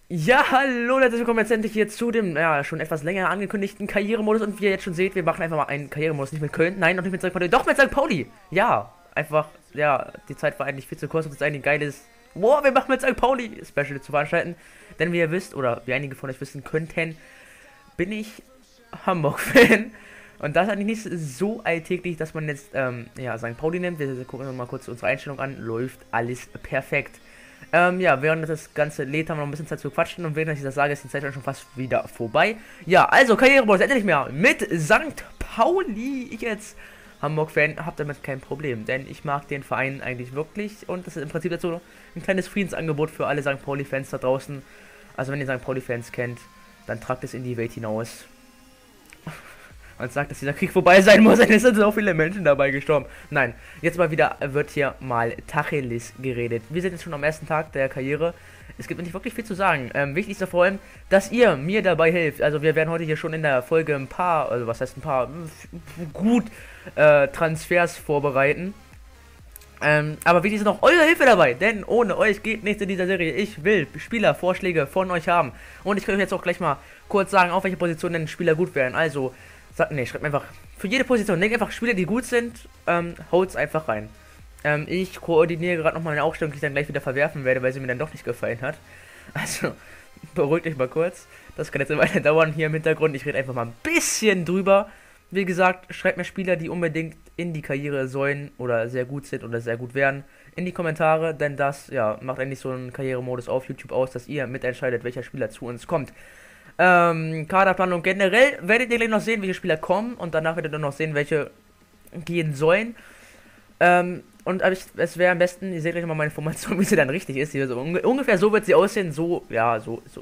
Ja, hallo, herzlich willkommen jetzt endlich hier zu dem, ja, schon etwas länger angekündigten Karrieremodus. Und wie ihr jetzt schon seht, wir machen einfach mal einen Karrieremodus, nicht mit Köln, nein, noch nicht mit St. Pauli, doch mit St. Pauli. Ja, einfach, ja, die Zeit war eigentlich viel zu kurz, um jetzt ein geiles, boah, wir machen mit St. Pauli Special zu veranstalten. Denn wie ihr wisst, oder wie einige von euch wissen könnten, bin ich Hamburg-Fan. Und das ist eigentlich nicht so alltäglich, dass man jetzt, ja, St. Pauli nimmt. Wir gucken uns mal kurz unsere Einstellung an, läuft alles perfekt. Ja, während das Ganze lädt, haben wir noch ein bisschen Zeit zu quatschen und während ich das sage, ist die Zeit schon fast wieder vorbei. Ja, also Karrierebonus endlich mehr mit St. Pauli. Ich jetzt Hamburg-Fan habe damit kein Problem, denn ich mag den Verein eigentlich wirklich und das ist im Prinzip jetzt so ein kleines Friedensangebot für alle St. Pauli-Fans da draußen. Also wenn ihr St. Pauli-Fans kennt, dann tragt es in die Welt hinaus und sagt, dass dieser Krieg vorbei sein muss, denn es sind so viele Menschen dabei gestorben. Nein, jetzt mal wieder wird hier mal Tacheles geredet. Wir sind jetzt schon am ersten Tag der Karriere. Es gibt nicht wirklich viel zu sagen. Wichtig ist ja vor allem, dass ihr mir dabei helft. Also wir werden heute hier schon in der Folge ein paar, also was heißt ein paar, gut Transfers vorbereiten. Aber wichtig ist noch eure Hilfe dabei, denn ohne euch geht nichts in dieser Serie. Ich will Spielervorschläge von euch haben. Und ich kann euch jetzt auch gleich mal kurz sagen, auf welche Position denn Spieler gut wären. Also schreibt mir einfach für jede Position, denkt einfach Spieler, die gut sind, haut's einfach rein. Ich koordiniere gerade nochmal eine Aufstellung, die ich dann gleich wieder verwerfen werde, weil sie mir dann doch nicht gefallen hat. Also, beruhigt euch mal kurz. Das kann jetzt eine Weile dauern hier im Hintergrund. Ich rede einfach mal ein bisschen drüber. Wie gesagt, schreibt mir Spieler, die unbedingt in die Karriere sollen oder sehr gut sind oder sehr gut werden, in die Kommentare, denn das, ja, macht eigentlich so einen Karrieremodus auf YouTube aus, dass ihr mitentscheidet, welcher Spieler zu uns kommt. Kaderplanung generell werdet ihr gleich noch sehen, welche Spieler kommen und danach werdet ihr noch sehen, welche gehen sollen. Und es wäre am besten, ihr seht gleich mal meine Formation, wie sie dann richtig ist. Hier so, ungefähr so wird sie aussehen, so, ja,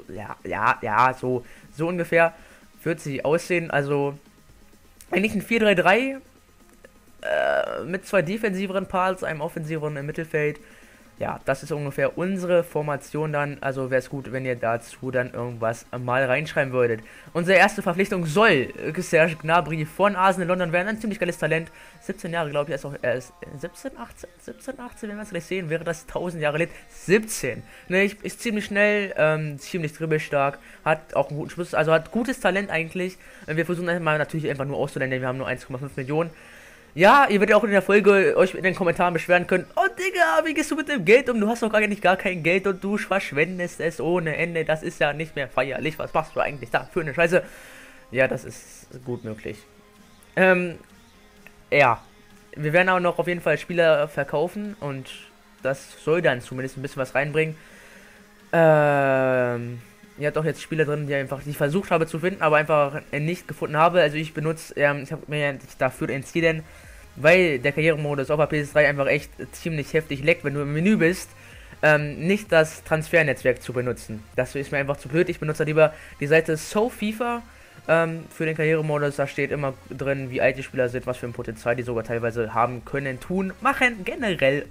so ungefähr wird sie aussehen. Also eigentlich ein 4-3-3 mit zwei defensiveren Parts, einem offensiveren im Mittelfeld. Ja, das ist ungefähr unsere Formation dann. Also wäre es gut, wenn ihr dazu dann irgendwas mal reinschreiben würdet. Unsere erste Verpflichtung soll Serge Gnabry von Arsenal London werden. Ein ziemlich geiles Talent. 17 Jahre, glaube ich, er ist 17, 18, wenn wir es gleich sehen, wäre das 1000 Jahre lebt. 17. Ne, ist ziemlich schnell, ziemlich dribbelstark, hat auch einen guten Schuss, also hat gutes Talent eigentlich. Wir versuchen natürlich einfach nur auszulernen, denn wir haben nur 1,5 Millionen. Ja, ihr werdet auch in der Folge euch in den Kommentaren beschweren können. Oh Digga, wie gehst du mit dem Geld um? Du hast doch gar kein Geld und du verschwendest es ohne Ende. Das ist ja nicht mehr feierlich. Was machst du eigentlich da für eine Scheiße? Ja, das ist gut möglich. Ja. Wir werden auch noch auf jeden Fall Spieler verkaufen und das soll dann zumindest ein bisschen was reinbringen. Ihr habt auch jetzt Spieler drin, die ich versucht habe zu finden, aber einfach nicht gefunden habe. Also ich benutze, ich habe mir dafür entschieden, weil der Karrieremodus auf der PS3 einfach echt ziemlich heftig leckt, wenn du im Menü bist, nicht das Transfernetzwerk zu benutzen. Das ist mir einfach zu blöd. Ich benutze lieber die Seite SoFIFA für den Karrieremodus. Da steht immer drin, wie alt die Spieler sind, was für ein Potenzial die sogar teilweise haben können, tun, machen, generell.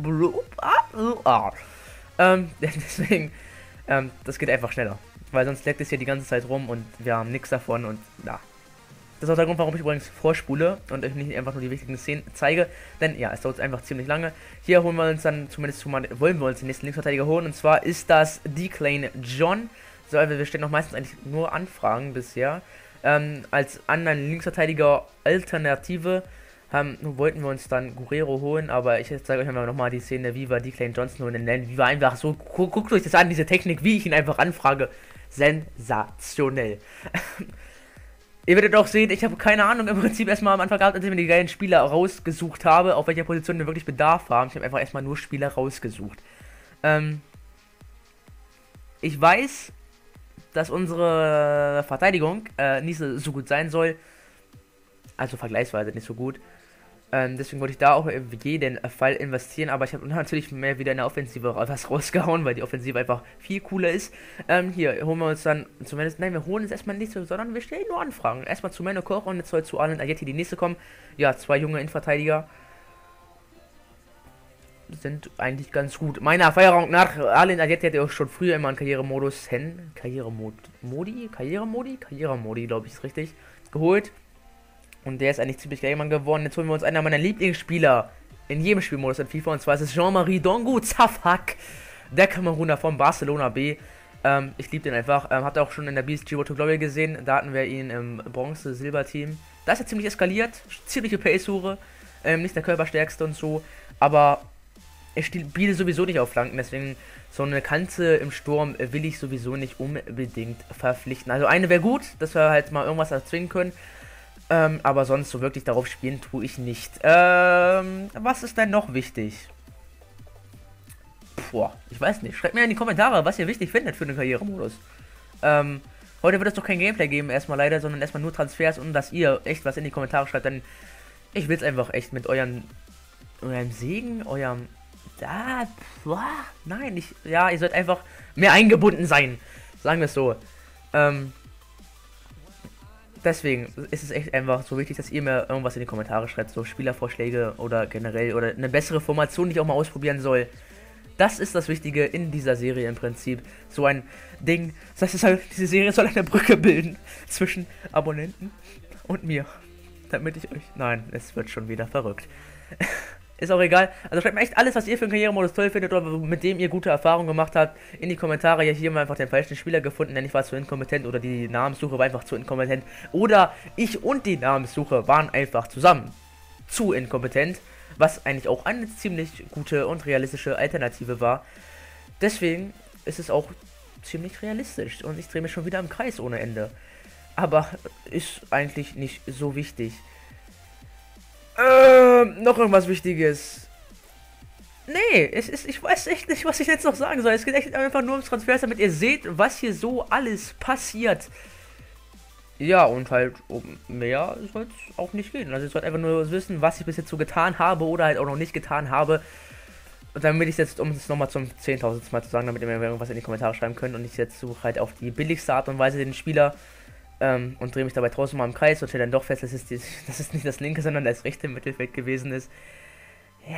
Deswegen, das geht einfach schneller. Weil sonst leckt es hier die ganze Zeit rum und wir haben nichts davon und ja. Das ist auch der Grund, warum ich übrigens vorspule und euch nicht einfach nur die wichtigen Szenen zeige. Denn ja, es dauert einfach ziemlich lange. Hier holen wir uns dann wollen wir uns den nächsten Linksverteidiger holen. Und zwar ist das Declan John. So, also wir stellen noch meistens eigentlich nur Anfragen bisher. Als anderen Linksverteidiger Alternative wollten wir uns dann Guerrero holen, aber ich zeige euch einfach nochmal die Szene, wie wir Declan Johnson holen nennen. Wie wir einfach so, guckt euch das an, diese Technik, wie ich ihn einfach anfrage. Sensationell. Ihr werdet auch sehen, ich habe keine Ahnung im Prinzip erstmal am Anfang gehabt, als ich mir die geilen Spieler rausgesucht habe, auf welcher Position wir wirklich Bedarf haben. Ich habe einfach erstmal nur Spieler rausgesucht. Ich weiß, dass unsere Verteidigung nicht so gut sein soll. Also vergleichsweise nicht so gut. Deswegen wollte ich da auch in jeden Fall investieren, aber ich habe natürlich mehr wieder in der Offensive was rausgehauen, weil die Offensive einfach viel cooler ist. Hier holen wir uns dann zumindest, nein, wir holen uns erstmal nicht so, sondern wir stellen nur Anfragen. Erstmal zu Menno Koch und jetzt soll zu Arlen Ajeti die nächste kommen. Ja, zwei junge Innenverteidiger sind eigentlich ganz gut. Meiner Erfahrung nach, Arlen Ajeti hat ja auch schon früher immer einen Karrieremodus, Karrieremodi, glaube ich, ist richtig, geholt. Und der ist eigentlich ziemlich geil geworden. Jetzt holen wir uns einer meiner Lieblingsspieler in jedem Spielmodus in FIFA. Und zwar ist es Jean-Marie Dongu Zafak, der Kameruner von Barcelona B. Ich liebe den einfach. Habt ihr auch schon in der BSG Road to Glory gesehen. Da hatten wir ihn im Bronze-Silber-Team. Da ist er ziemlich eskaliert. Ziemliche Pace-Hure. Nicht der körperstärkste und so. Aber er spielt sowieso nicht auf Flanken. Deswegen so eine Kante im Sturm will ich sowieso nicht unbedingt verpflichten. Also eine wäre gut, dass wir halt mal irgendwas erzwingen können. Aber sonst so wirklich darauf spielen tue ich nicht. Was ist denn noch wichtig? Boah, ich weiß nicht. Schreibt mir in die Kommentare, was ihr wichtig findet für den Karrieremodus. Heute wird es doch kein Gameplay geben, erstmal leider, sondern erstmal nur Transfers und dass ihr echt was in die Kommentare schreibt. Dann ich will es einfach echt mit eurem Segen, nein, ihr sollt einfach mehr eingebunden sein. Sagen wir es so. Deswegen ist es echt einfach so wichtig, dass ihr mir irgendwas in die Kommentare schreibt, so Spielervorschläge oder generell oder eine bessere Formation, die ich auch mal ausprobieren soll. Das ist das Wichtige in dieser Serie im Prinzip. So ein Ding, das heißt, diese Serie soll eine Brücke bilden zwischen Abonnenten und mir. Damit ich euch... Nein, es wird schon wieder verrückt. Ist auch egal. Also schreibt mir echt alles, was ihr für einen Karrieremodus toll findet oder mit dem ihr gute Erfahrungen gemacht habt, in die Kommentare. Ja, hier haben wir einfach den falschen Spieler gefunden, denn ich war zu inkompetent oder die Namenssuche war einfach zu inkompetent. Oder ich und die Namenssuche waren einfach zusammen zu inkompetent, was eigentlich auch eine ziemlich gute und realistische Alternative war. Deswegen ist es auch ziemlich realistisch und ich drehe mich schon wieder im Kreis ohne Ende. Aber ist eigentlich nicht so wichtig. Noch irgendwas Wichtiges. Nee, ich weiß echt nicht, was ich jetzt noch sagen soll. Es geht echt einfach nur ums Transfers, damit ihr seht, was hier so alles passiert. Ja, und halt um mehr soll es auch nicht gehen. Also ihr sollt einfach nur wissen, was ich bis jetzt so getan habe oder halt auch noch nicht getan habe. Und damit ich jetzt, um es nochmal zum 10.000. Mal zu sagen, damit ihr mir irgendwas in die Kommentare schreiben könnt und ich jetzt suche halt auf die billigste Art und Weise den Spieler und drehe mich dabei draußen mal im Kreis und stelle dann doch fest, dass es nicht das linke, sondern das rechte Mittelfeld gewesen ist. Ja.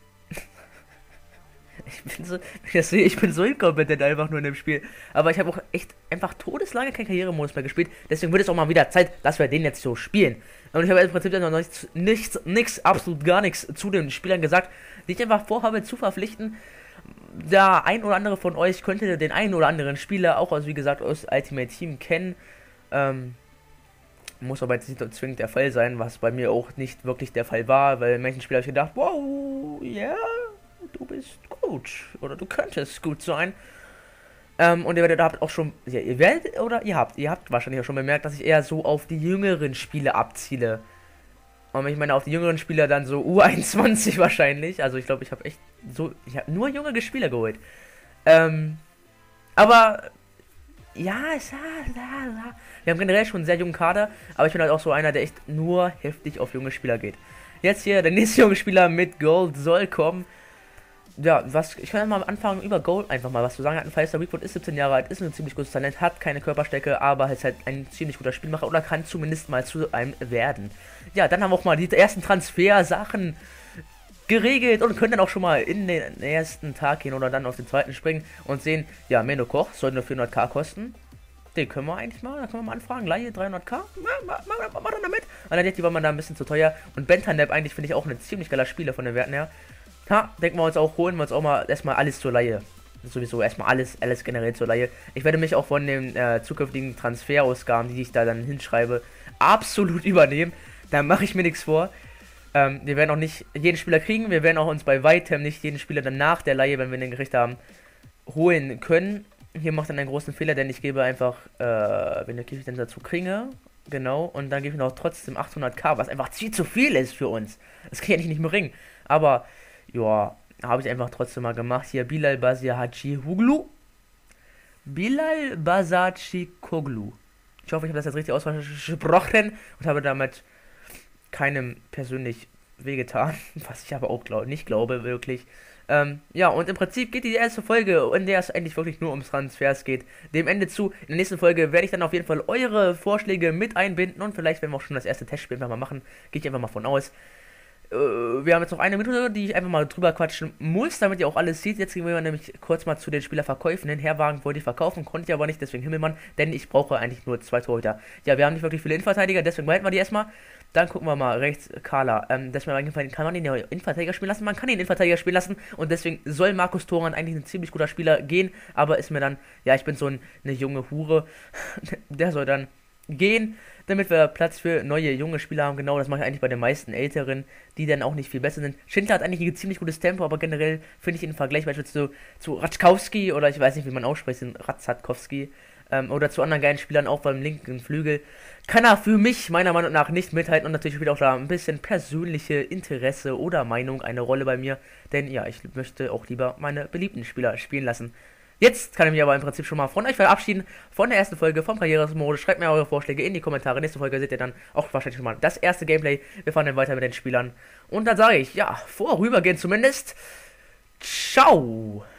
Ich bin so inkompetent einfach nur in dem Spiel. Aber ich habe auch echt einfach todeslange keinen Karrieremodus mehr gespielt. Deswegen wird es auch mal wieder Zeit, dass wir den jetzt so spielen. Und ich habe im Prinzip noch nichts, absolut gar nichts zu den Spielern gesagt, die ich einfach vorhabe zu verpflichten. Der ein oder andere von euch könnte den einen oder anderen Spieler auch, also wie gesagt, aus Ultimate Team kennen. Muss aber jetzt nicht zwingend der Fall sein, was bei mir auch nicht wirklich der Fall war, weil manchen Spieler habe ich gedacht, wow, ja, du bist gut oder du könntest gut sein. Und ihr habt auch schon, ja, ihr habt wahrscheinlich auch schon bemerkt, dass ich eher so auf die jüngeren Spiele abziele. Und ich meine auf die jüngeren Spieler dann so U21 wahrscheinlich. Also ich glaube, ich habe nur junge Spieler geholt. Aber ja, wir haben generell schon einen sehr jungen Kader, aber ich bin halt auch so einer, der echt nur heftig auf junge Spieler geht. Jetzt hier, der nächste junge Spieler mit Gold soll kommen. Ja, ich kann mal anfangen, über Gold einfach mal was zu sagen. Hat ein Five-Star Weakfoot, ist 17 Jahre alt, ist ein ziemlich gutes Talent, hat keine Körperstärke, aber ist halt ein ziemlich guter Spielmacher oder kann zumindest mal zu einem werden. Ja, dann haben wir auch mal die ersten Transfer-Sachen geregelt und können dann auch schon mal in den ersten Tag gehen oder dann auf den zweiten springen und sehen, ja, Menno Koch soll nur 400k kosten. Den können wir eigentlich mal, da können wir mal anfragen, Laie 300k, mach dann damit. Und die war man da ein bisschen zu teuer und Bentanep eigentlich finde ich auch ein ziemlich geiler Spieler von den Werten her. Ha, denken wir uns auch, holen wir uns auch mal erstmal alles zur Laie. Sowieso erstmal alles generell zur Laie. Ich werde mich auch von den zukünftigen Transferausgaben, die ich da dann hinschreibe, absolut übernehmen. Da mache ich mir nichts vor. Wir werden auch nicht jeden Spieler kriegen. Wir werden auch uns bei weitem nicht jeden Spieler dann nach der Laie, wenn wir den Gericht haben, holen können. Hier macht dann einen großen Fehler, denn ich gebe einfach, wenn ich dann dazu kriege, genau, und dann gebe ich noch trotzdem 800k, was einfach viel zu viel ist für uns. Das kann ich nicht mehr bringen. Aber, ja, habe ich einfach trotzdem mal gemacht. Hier Bilal Basaci-Huglu. Bilal Basaci-Koglu. Ich hoffe, ich habe das jetzt richtig ausgesprochen und habe damit keinem persönlich wehgetan, was ich aber auch nicht glaube, wirklich. Ja, und im Prinzip geht die erste Folge, in der es eigentlich wirklich nur ums Transfers geht, dem Ende zu. In der nächsten Folge werde ich dann auf jeden Fall eure Vorschläge mit einbinden und vielleicht werden wir auch schon das erste Testspiel einfach mal machen. Gehe ich einfach mal von aus. Wir haben jetzt noch eine Minute, die ich einfach mal drüber quatschen muss, damit ihr auch alles seht. Jetzt gehen wir nämlich kurz mal zu den Spielerverkäufen. Den Herwagen wollte ich verkaufen, konnte ich aber nicht, deswegen Himmelmann, denn ich brauche eigentlich nur 2 Torhüter. Ja, wir haben nicht wirklich viele Innenverteidiger, deswegen behalten wir die erstmal. Dann gucken wir mal rechts, Carla. Das ist mir eingefallen, kann man ihn ja Innenverteidiger spielen lassen? Man kann ihn Innenverteidiger spielen lassen und deswegen soll Markus Thuram eigentlich ein ziemlich guter Spieler gehen, aber ist mir dann, ja, ich bin so eine junge Hure, der soll dann gehen, damit wir Platz für neue junge Spieler haben. Genau, das mache ich eigentlich bei den meisten Älteren, die dann auch nicht viel besser sind. Schindler hat eigentlich ein ziemlich gutes Tempo, aber generell finde ich ihn im Vergleich beispielsweise zu Raczkowski oder ich weiß nicht, wie man ausspricht, Ratzkowski, oder zu anderen geilen Spielern auch beim linken Flügel, kann er für mich meiner Meinung nach nicht mithalten und natürlich spielt auch da ein bisschen persönliche Interesse oder Meinung eine Rolle bei mir, denn ja, ich möchte auch lieber meine beliebten Spieler spielen lassen. Jetzt kann ich mich aber im Prinzip schon mal von euch verabschieden, von der ersten Folge vom Karrieresmodus. Schreibt mir eure Vorschläge in die Kommentare. Nächste Folge seht ihr dann auch wahrscheinlich schon mal das erste Gameplay. Wir fahren dann weiter mit den Spielern. Und dann sage ich, ja, vorübergehend zumindest, ciao!